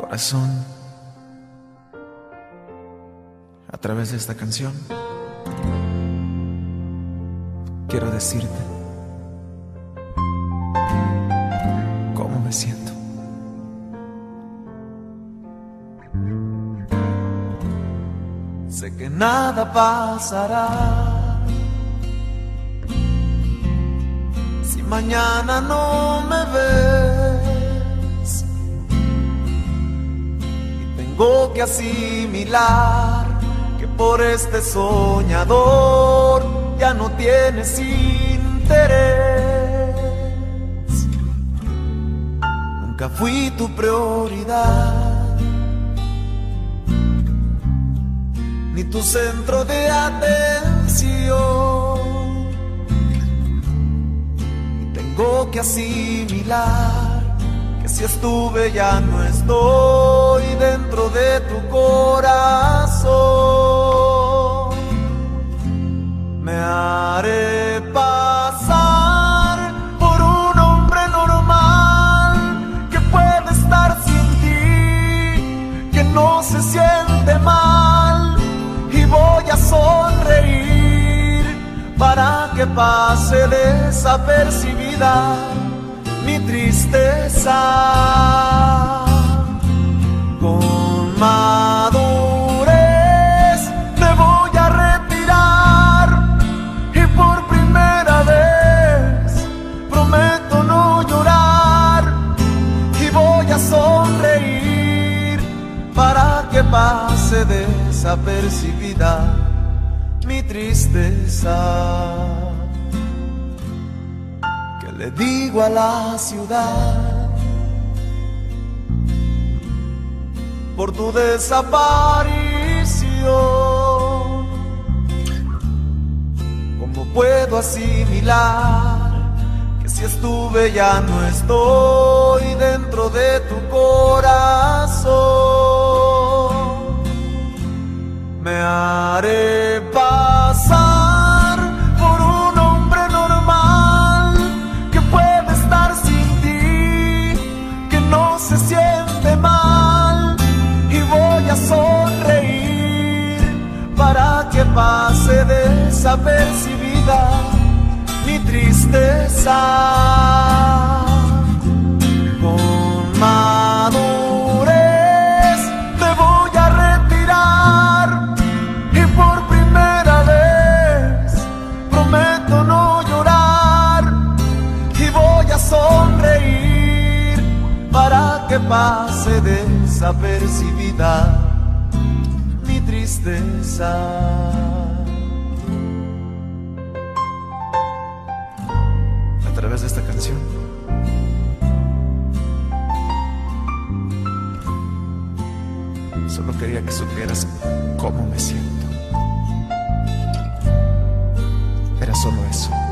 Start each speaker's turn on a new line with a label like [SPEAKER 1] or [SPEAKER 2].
[SPEAKER 1] Corazón, a través de esta canción quiero decirte cómo me siento. Sé que nada pasará si mañana no me ves, y tengo que asimilar que por este soñador ya no tienes interés. Nunca fui tu prioridad, ni tu centro de atención, y tengo que asimilar que si estuve ya no estoy dentro de tu corazón. Me haré pasar por un hombre normal que puede estar sin ti, que no se siente mal, y voy a sonreír para que pase desapercibida mi tristeza. Con madurez me voy a retirar, y por primera vez prometo no llorar, y voy a sonreír para que pase desapercibida mi tristeza. ¿Qué le digo a la ciudad por tu desaparición? ¿Cómo puedo asimilar que si estuve ya no estoy dentro de tu corazón? Me haré pasar por un hombre normal que puede estar sin ti, que no se siente mal, y voy a sonreír para que pase desapercibida mi tristeza. Con madurez me voy a retirar, y por primera vez prometo no llorar, y voy a sonreír para que pase desapercibida mi tristeza. A través de esta canción solo quería que supieras cómo me siento. Era solo eso.